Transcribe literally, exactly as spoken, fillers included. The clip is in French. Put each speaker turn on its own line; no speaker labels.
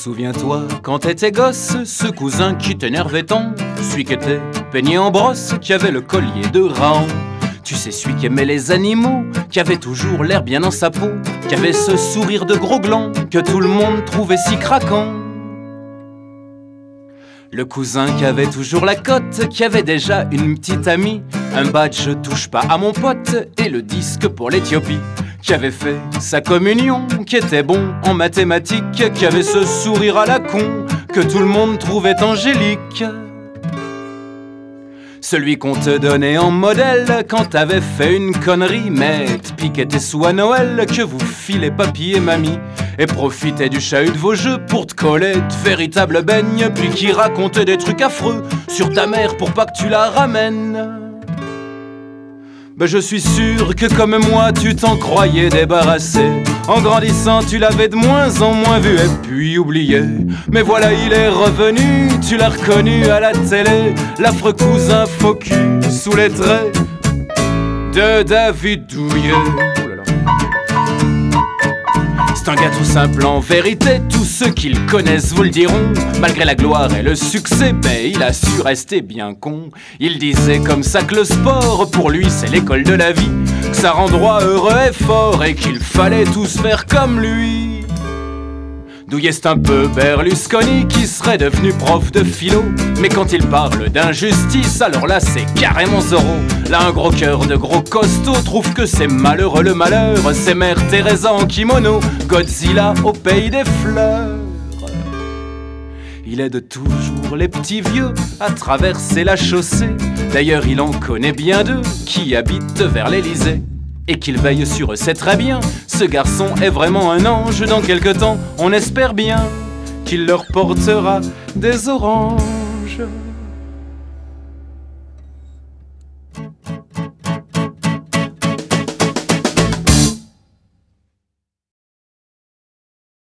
Souviens-toi, quand t'étais gosse, ce cousin qui t'énervait tant, celui qui était peigné en brosse, qui avait le collier de Raon. Tu sais, celui qui aimait les animaux, qui avait toujours l'air bien dans sa peau, qui avait ce sourire de gros gland que tout le monde trouvait si craquant. Le cousin qui avait toujours la cote, qui avait déjà une petite amie, un badge touche pas à mon pote et le disque pour l'Éthiopie, qui avait fait sa communion, qui était bon en mathématiques, qui avait ce sourire à la con que tout le monde trouvait angélique. Celui qu'on te donnait en modèle quand t'avais fait une connerie, mais piquait tes sous à Noël, que vous filez papy et mamie, et profitait du chahut de vos jeux pour te coller de véritables beignes, puis qui racontait des trucs affreux sur ta mère pour pas que tu la ramènes. Ben je suis sûr que comme moi tu t'en croyais débarrassé. En grandissant tu l'avais de moins en moins vu et puis oublié. Mais voilà il est revenu, tu l'as reconnu à la télé, l'affreux cousin faux cul sous les traits de David Douillet. C'est un gars tout simple en vérité, tous ceux qui le connaissent vous le diront. Malgré la gloire et le succès, ben il a su rester bien con. Il disait comme ça que le sport, pour lui c'est l'école de la vie, que ça rend droit heureux et fort et qu'il fallait tous faire comme lui. Douillet c'est un peu Berlusconi qui serait devenu prof de philo, mais quand il parle d'injustice, alors là c'est carrément Zorro. Là un gros cœur de gros costaud trouve que c'est malheureux le malheur, c'est Mère Teresa en kimono, Godzilla au pays des fleurs. Il aide toujours les petits vieux à traverser la chaussée, d'ailleurs il en connaît bien deux qui habitent vers l'Élysée. Et qu'il veille sur eux, c'est très bien, ce garçon est vraiment un ange. Dans quelque temps, on espère bien qu'il leur portera des oranges.